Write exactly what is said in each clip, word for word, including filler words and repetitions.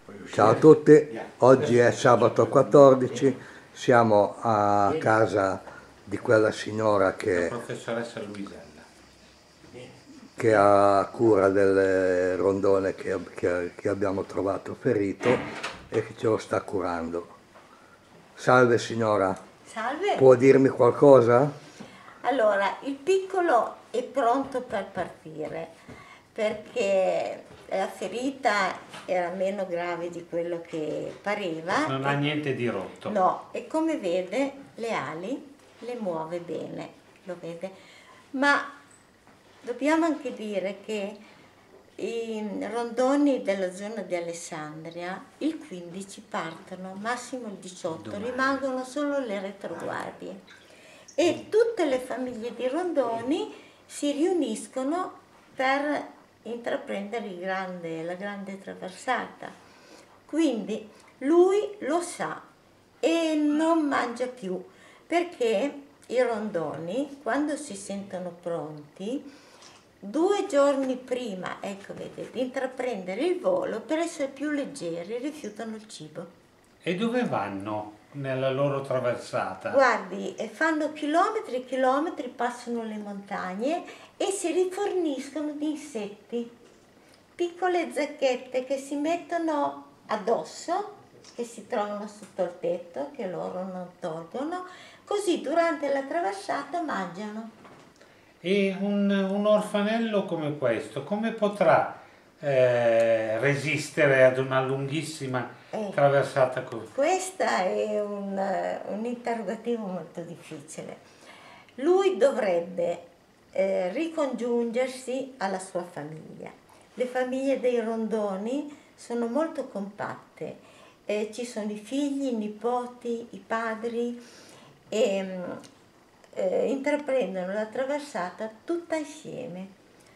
Ciao a tutti, oggi è sabato quattordici, siamo a casa di quella signora La che, professoressa Luisella. che ha cura del rondone che, che- che abbiamo trovato ferito e che ce lo sta curando. Salve signora, Salve. può dirmi qualcosa? Allora, il piccolo è pronto per partire perché la ferita era meno grave di quello che pareva. Non ha niente di rotto. No, e come vede le ali le muove bene, lo vede. Ma dobbiamo anche dire che i rondoni della zona di Alessandria il quindici partono, massimo il diciotto, Domani. rimangono solo le retroguardie e tutte le famiglie di rondoni si riuniscono per intraprendere il grande- la grande traversata. Quindi lui lo sa e non mangia più perché i rondoni, quando si sentono pronti, due giorni prima, ecco vedete, di intraprendere il volo, per essere più leggeri, rifiutano il cibo. E dove vanno nella loro traversata? Guardi, eh, fanno chilometri e chilometri, passano le montagne e si riforniscono di insetti, piccole zacchette che si mettono addosso, che si trovano sotto il tetto, che loro non tolgono, così durante la traversata mangiano. E un, un orfanello come questo, come potrà eh, resistere ad una lunghissima Eh. traversata così? Questa è un, eh, un interrogativo molto difficile. Lui dovrebbe eh, ricongiungersi alla sua famiglia. Le famiglie dei rondoni sono molto compatte, eh, ci sono i figli, i nipoti, i padri e mm, eh, intraprendono la traversata tutta insieme,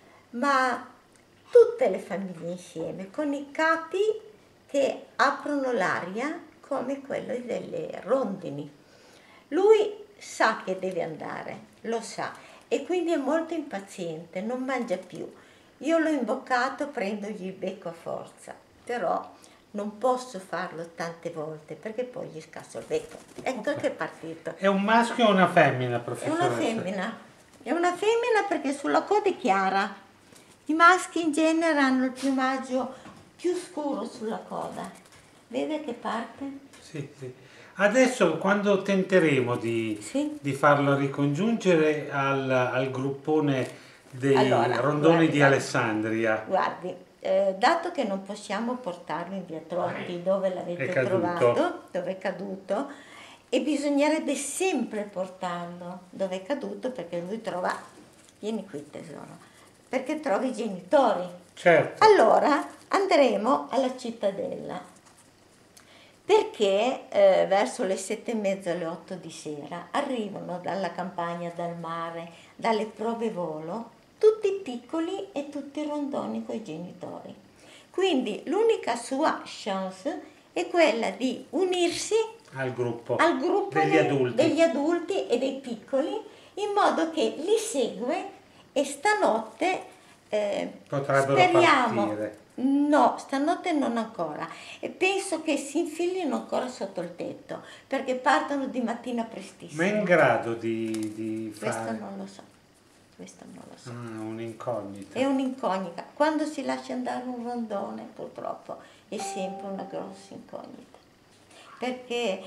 ma tutte le famiglie insieme, con i capi che aprono l'aria come quello delle rondini. Lui sa che deve andare, lo sa, e quindi è molto impaziente, non mangia più. Io l'ho imboccato, prendogli il becco a forza, però non posso farlo tante volte perché poi gli scasso il becco. Ecco che è partito. È un maschio o una femmina, È professoressa? una femmina, è una femmina perché sulla coda è chiara. I maschi in genere hanno il piumaggio più scuro sulla coda. Vede che parte? Sì, sì. Adesso quando tenteremo di, Sì. di farlo ricongiungere al, al gruppone dei Allora, rondoni guardi, di guardi. Alessandria, Guardi, eh, dato che non possiamo portarlo in via Trotti dove l'avete È caduto. trovato, dove è caduto, e bisognerebbe sempre portarlo dove è caduto perché lui trova, vieni qui tesoro, perché trova i genitori. certo, Allora andremo alla cittadella perché eh, verso le sette e mezza, alle otto di sera arrivano dalla campagna, dal mare, dalle prove volo, tutti piccoli e tutti rondoni coi genitori. Quindi l'unica sua chance è quella di unirsi al gruppo, al gruppo degli dei- adulti. degli adulti e dei piccoli in modo che li segue e stanotte eh, Potrebbero speriamo, partire. no, stanotte non ancora, e penso che si infilino ancora sotto il tetto perché partono di mattina prestissimo. Ma è in grado di, di Questo fare non lo so, questo non lo so. Ah, un'incognita? È un'incognita. Quando si lascia andare un rondone, purtroppo, è sempre una grossa incognita. Perché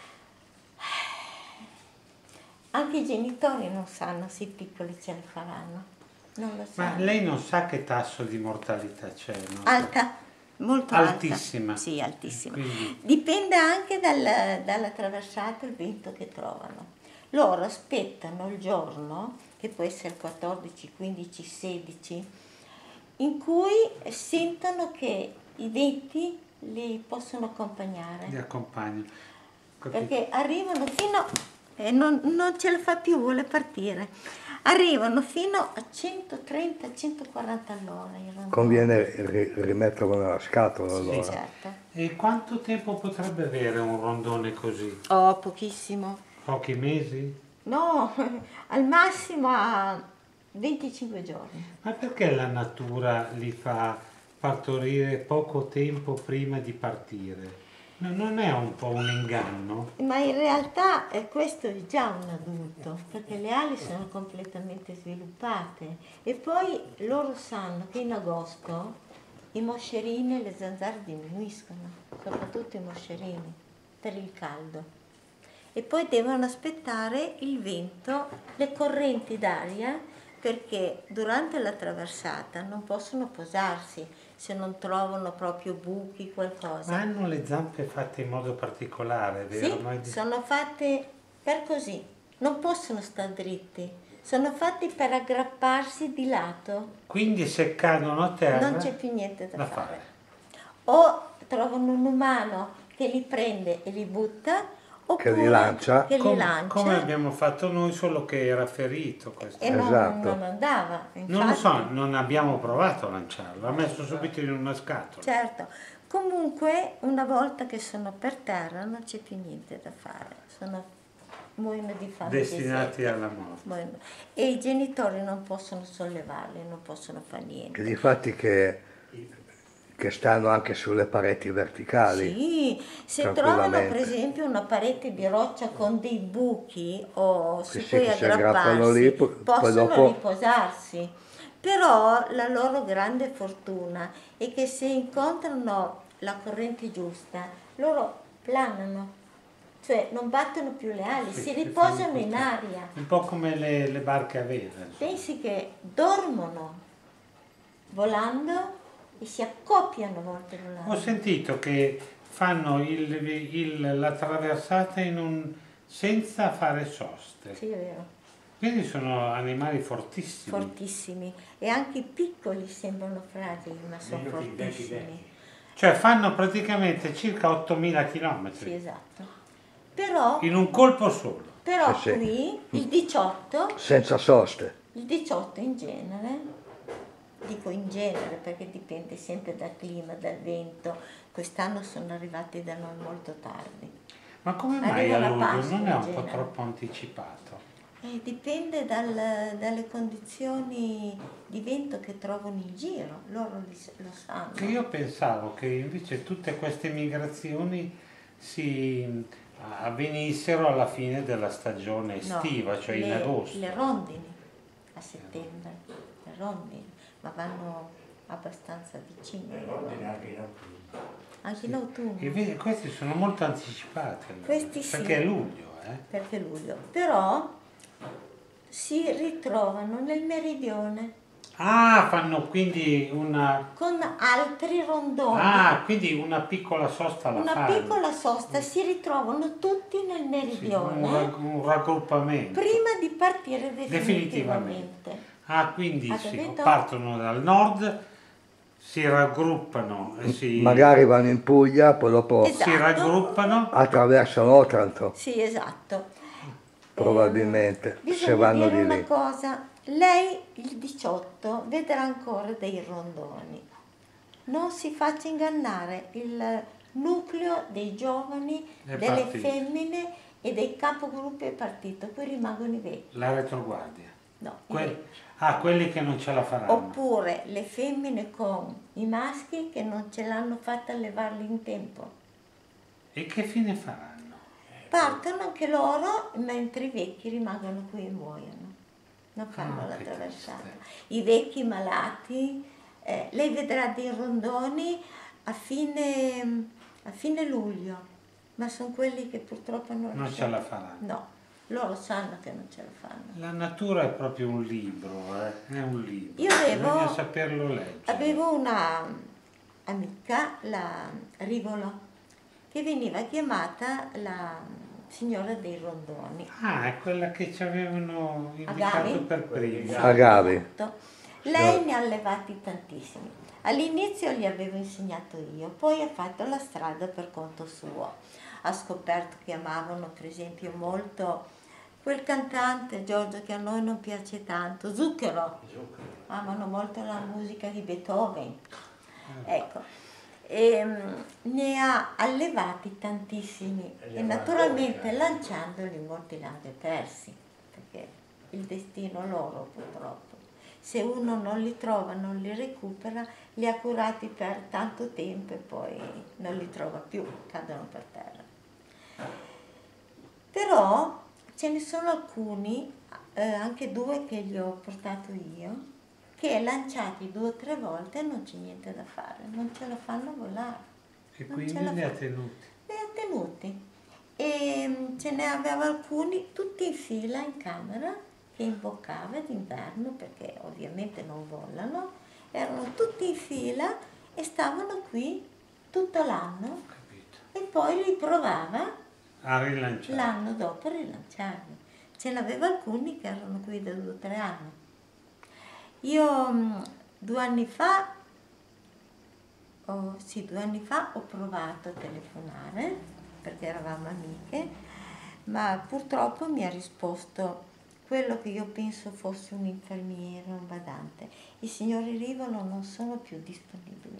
anche i genitori non sanno se i piccoli ce la faranno. Non lo Ma sanno. lei non sa che tasso di mortalità c'è, no? Alta, molto Altissima. alta. Sì, altissima. Quindi- Dipende anche dal- dalla traversata e il vento che trovano. Loro aspettano il giorno, che può essere il quattordici, quindici, sedici, in cui sentono che i venti li possono accompagnare. Li accompagno. Capito? Perché arrivano fino, e non, non ce la fa più, vuole partire, arrivano fino a centotrenta centoquaranta all'ora. i rondoni. Conviene ri- rimetterlo nella scatola Sì, allora. certo. E quanto tempo potrebbe avere un rondone così? Oh, pochissimo. Pochi mesi? No, al massimo a venticinque giorni. Ma perché la natura li fa partorire poco tempo prima di partire. No, non è un po' un inganno? Ma in realtà eh, questo è già un adulto, perché le ali sono completamente sviluppate e poi loro sanno che in agosto i moscerini e le zanzare diminuiscono, soprattutto i moscerini, per il caldo. E poi devono aspettare il vento, le correnti d'aria, perché durante la traversata non possono posarsi se non trovano proprio buchi, qualcosa. Ma hanno le zampe fatte in modo particolare, vero? Sì, Noi- sono fatte per così, non possono stare dritti, sono fatti per aggrapparsi di lato, Quindi se cadono a terra non c'è più niente da, da fare. fare. O trovano un umano che li prende e li butta, oppure li lancia. che li Com- lancia come abbiamo fatto noi, solo che era ferito questo. e non, Esatto. non andava. Non lo Infatti, so, non abbiamo provato a lanciarlo, l'ha messo subito in una scatola. certo, comunque una volta che sono per terra non c'è più niente da fare, sono muoiono di fame, di Destinati sete. alla morte. Muoiono. E i genitori non possono sollevarli, non possono fare Che niente. difatti che, che stanno anche sulle pareti verticali. Sì, se trovano tranquillamente. per esempio una parete di roccia con dei buchi o su Sì, sì, cui che si aggrapparsi, aggrappano lì, poi- poi possono dopo- riposarsi. Però la loro grande fortuna è che se incontrano la corrente giusta, loro planano, cioè non battono più le ali, Sì, si si riposano fanno in portare. aria. Un po' come le, le barche a vela. insomma. Pensi che dormono volando e si accoppiano a volte volando. Ho sentito che fanno il- il- la traversata in un, senza fare soste. Sì, è vero. Quindi sono animali fortissimi. Fortissimi. E anche i piccoli sembrano fragili, ma sono Meglio che i vecchi fortissimi. vecchi. Cioè fanno praticamente circa ottomila Sì, chilometri esatto. Però, in un colpo solo. però Sì, sì. qui il diciotto, Senza soste. il diciotto in genere, dico in genere perché dipende sempre dal clima, dal vento, quest'anno sono arrivati da noi molto tardi. Ma come mai Arriva a la luglio Pasqua, non è in un po' genere. troppo anticipato? Eh, dipende dal- dalle condizioni di vento che trovano in giro, loro li- lo sanno. Che io pensavo che invece tutte queste migrazioni si avvenissero alla fine della stagione No, estiva, cioè in le- agosto. Le rondini a settembre, le rondini, ma vanno abbastanza vicino. Le rondini anche in autunno. Anche in autunno, E vedi, questi sono molto anticipati, allora, Questi sì. perché è luglio, eh? perché luglio, però si ritrovano nel meridione Ah, fanno quindi una... con altri rondoni. Ah, quindi una piccola sosta alla Una fanno. piccola sosta, si ritrovano tutti nel Sì, un, meridione rag- un raggruppamento. prima di partire Definitivamente. definitivamente. Ah, quindi Avete sì, detto? partono dal nord, si raggruppano e si, Magari vanno in Puglia, poi dopo Esatto. si raggruppano. attraversano Otranto, Sì, esatto. probabilmente, Eh, se bisogna vanno dire di una lì. cosa, lei il diciotto vedrà ancora dei rondoni. Non si faccia ingannare, il nucleo dei giovani, È delle partito. femmine e dei capogruppi è partito, poi rimangono i vecchi. La retroguardia. No, i Que- vecchi. ah, quelli che non ce la faranno. Oppure le femmine con i maschi che non ce l'hanno fatta a levarli in tempo. E che fine faranno? Partono anche loro, mentre i vecchi rimangono qui e muoiono. Non fanno Ah, la che traversata. tristezza. I vecchi malati, eh, lei vedrà dei rondoni a fine, a fine luglio, ma sono quelli che purtroppo non, Non ce la faranno. No, loro sanno che non ce la fanno. La natura è proprio un libro, eh? È un libro. Io avevo- Bisogna saperlo leggere. Avevo una amica, la Rivolo, che veniva chiamata la signora dei rondoni. Ah, è quella che ci avevano indicato Agavi? per prima. Agavi. Esatto. Lei ne ha allevati tantissimi. All'inizio gli avevo insegnato io, poi ha fatto la strada per conto suo. Ha scoperto che amavano per esempio molto quel cantante Giorgio che a noi non piace tanto, Zucchero. Amano molto la musica di Beethoven. Ecco. E, mm, ne ha allevati tantissimi e naturalmente lanciandoli molti li ha anche persi, perché il destino loro purtroppo. se uno non li trova, non li recupera, li ha curati per tanto tempo e poi non li trova più, cadono per terra. Però ce ne sono alcuni, eh, anche due che gli ho portato io, che lanciati due o tre volte non c'è niente da fare, non ce la fanno volare. E Non quindi ce la li ha fa- tenuti. Li ha tenuti. E mm, ce ne aveva alcuni tutti in fila in camera che imboccava d'inverno perché ovviamente non volano, erano tutti in fila e stavano qui tutto l'anno Capito. e poi li provava A rilanciare. l'anno dopo a rilanciarli. Ce n'aveva alcuni che erano qui da due o tre anni. Io mh, due anni fa, oh, sì, due anni fa ho provato a telefonare perché eravamo amiche, ma purtroppo mi ha risposto quello che io penso fosse un infermiere, un badante. I signori Rivolo non sono più disponibili.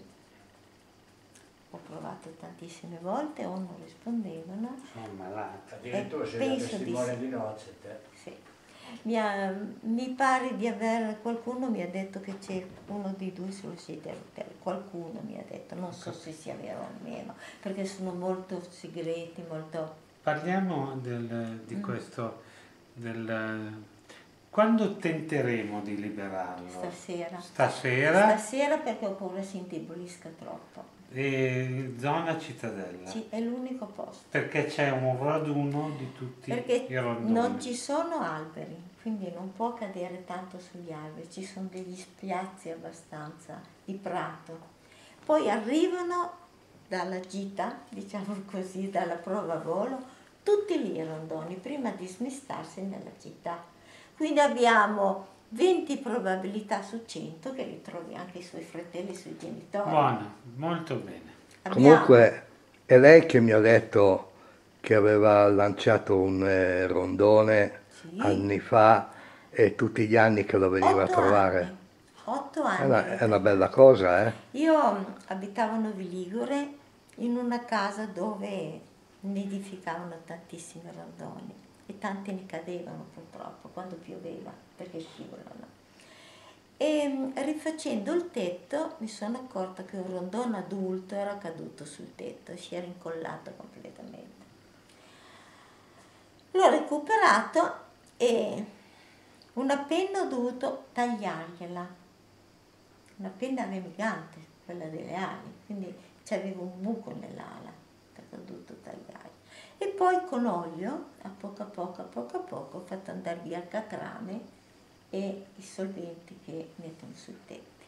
Ho provato tantissime volte o non rispondevano. Sono malata. Addirittura Eh, sei la penso di testimone sì. di nozze te. Sì. Mi, ha- mi pare di aver, qualcuno mi ha detto che c'è uno di due sulla sedia a rotelle, qualcuno mi ha detto, non so se sia vero o meno, perché sono molto segreti, molto... Parliamo del- di Mm. questo, del, quando tenteremo di liberarlo? Stasera. Stasera? Stasera perché ho paura si indebolisca troppo. E zona Cittadella? Sì, è l'unico posto. Perché c'è un raduno di tutti Perché i rondoni. non ci sono alberi, quindi non può cadere tanto sugli alberi, ci sono degli spiazzi abbastanza di prato. Poi arrivano dalla gita, diciamo così, dalla prova volo, tutti lì i rondoni, prima di smistarsi nella città. Quindi abbiamo venti probabilità su cento che li trovi anche i suoi fratelli, i suoi genitori. Buono, molto bene. Abbiamo- Comunque è lei che mi ha detto che aveva lanciato un eh, rondone Sì. anni fa e tutti gli anni che lo veniva a Otto trovare. anni. Otto È anni. una, è una bella cosa, eh? Io mh, abitavo a Novi Ligure in una casa dove nidificavano tantissimi rondoni e tanti ne cadevano purtroppo quando pioveva perché scivolano. E mh, rifacendo il tetto mi sono accorta che un rondone adulto era caduto sul tetto e si era incollato completamente. L'ho recuperato e una penna ho dovuto tagliargliela, una penna remigante, quella delle ali, quindi c'avevo un buco nell'ala perché ho dovuto tagliare. E poi con olio, a poco a poco, a poco a poco, ho fatto andare via il catrame e i solventi che mettono sui tetti.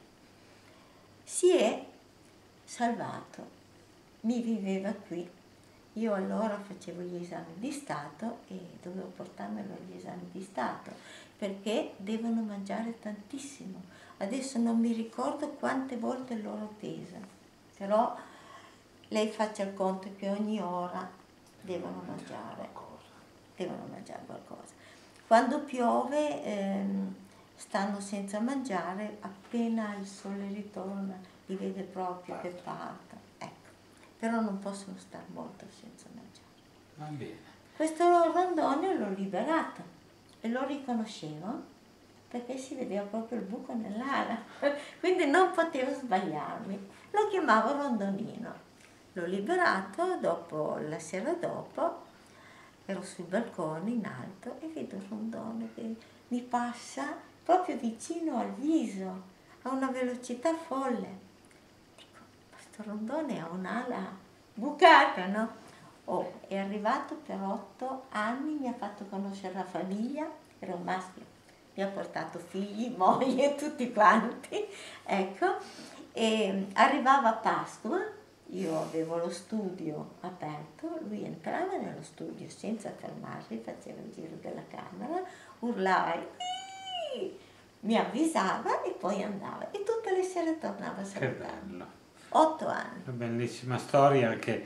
Si è salvato, mi viveva qui. Io allora facevo gli esami di Stato e dovevo portarmelo agli esami di Stato perché devono mangiare tantissimo. Adesso non mi ricordo quante volte loro pesa, però lei faccia il conto che ogni ora devono mangiare, devono mangiare qualcosa. Quando piove ehm, stanno senza mangiare, appena il sole ritorna li vede proprio che partono. Ecco. Però non possono stare molto senza mangiare. Va bene. Questo rondone l'ho liberato e lo riconoscevo perché si vedeva proprio il buco nell'ala, quindi non potevo sbagliarmi. Lo chiamavo rondonino. L'ho liberato, dopo, la sera dopo ero sul balcone in alto e vedo il rondone che mi passa proprio vicino al viso, a una velocità folle. Questo rondone ha un'ala bucata, no? Oh, è arrivato per otto anni, mi ha fatto conoscere la famiglia, era un maschio, mi ha portato figli, moglie, tutti quanti, ecco, e arrivava a Pasqua, io avevo lo studio aperto, lui entrava nello studio senza fermarsi, faceva il giro della camera, urlava, "Iii!", mi avvisava e poi andava, e tutte le sere tornava a Che salutarmi. bello. Otto anni. Una bellissima storia anche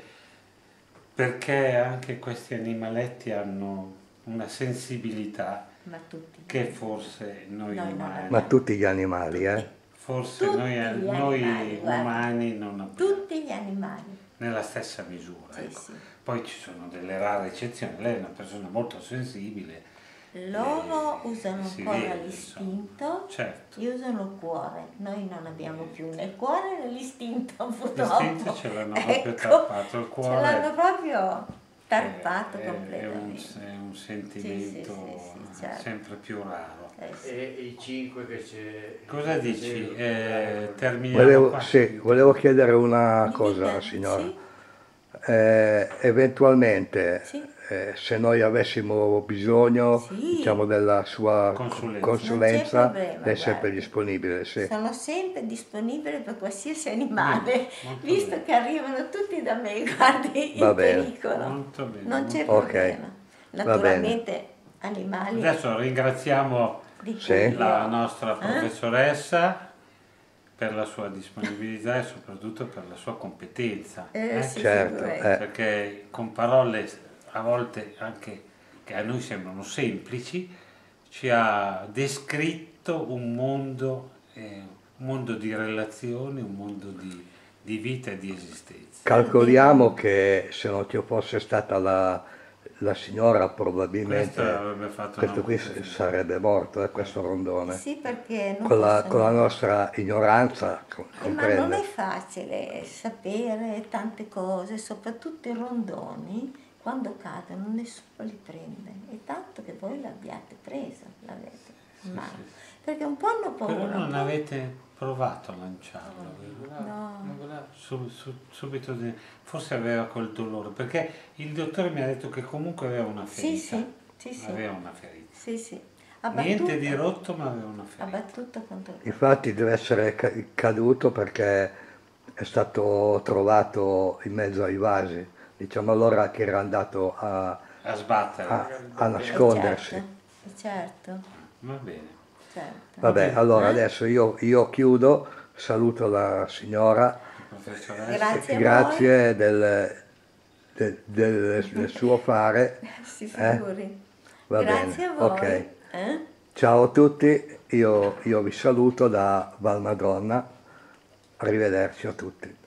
perché anche questi animaletti hanno una sensibilità Ma tutti. che forse noi Noi non umani, Ma tutti gli animali, eh? forse Tutti noi, gli noi animali, guarda. umani non abbiamo Tutti gli animali. nella stessa misura. Sì, Ecco. sì. Poi ci sono delle rare eccezioni, lei è una persona molto sensibile Loro usano si ancora vede, l'istinto, certo. io uso il cuore. Noi non abbiamo più né il cuore né l'istinto, purtroppo. L'istinto ce l'hanno proprio Ecco, tappato, il ce cuore l'hanno proprio tarpato è, è un, completamente. è un sentimento Sì, sì, sì, sì, certo. sempre più raro. Eh sì. E i cinque che c'è... Cosa dici? Eh, terminiamo Volevo, qua? sì, volevo chiedere una Mi cosa dica, alla signora. sì? Eh, eventualmente, Sì. eh, se noi avessimo bisogno, Sì. diciamo, della sua Consulenza. consulenza, Non c'è problema, lei è sempre guardi. disponibile, sì. Sono sempre disponibile per qualsiasi animale, molto visto bene. che arrivano tutti da me, guardi, Va in bene. pericolo. Molto bene, Non c'è molto Ok. problema. bene. Naturalmente animali Adesso ringraziamo di Sì. cui la io- nostra Eh? professoressa per la sua disponibilità e soprattutto per la sua competenza. Eh, eh? sì, Certo, figurati. eh. Perché con parole a volte anche che a noi sembrano semplici, ci ha descritto un mondo, eh, un mondo di relazioni, un mondo di, di vita e di esistenza. Calcoliamo che se non ci fosse stata la, la signora, Questo probabilmente avrebbe fatto questo una qui brutta fine. sarebbe morto, eh, questo rondone. Sì, perché non Con la, possono- con la nostra ignoranza, com- Eh, ma non è comprende? facile sapere tante cose, soprattutto i rondoni, quando cadono nessuno li prende. È tanto che voi l'abbiate presa, l'avete in mano. Perché un po' hanno paura. Però un non po'- avete provato a lanciarlo, vero? No. Su- su- subito, di- forse aveva quel dolore, perché il dottore mi ha detto che comunque aveva una Sì, ferita. sì, sì, sì. Aveva una ferita. Sì, sì. Niente di Abbattuto. rotto, ma aveva una ferita. Abbattuto contro il Infatti deve essere ca- caduto perché è stato trovato in mezzo ai vasi, diciamo allora che era andato a, A sbattere. a- a Eh, nascondersi. certo, eh, certo, Va bene. certo. Vabbè, Vabbè. allora Eh? adesso io, io chiudo, saluto la signora, Professoressa. Grazie a grazie del, del- del- del suo fare. voi. Si Eh? figuri. Va Grazie bene, a voi. ok. Eh? Ciao a tutti, io, io vi saluto da Valmadonna, arrivederci a tutti.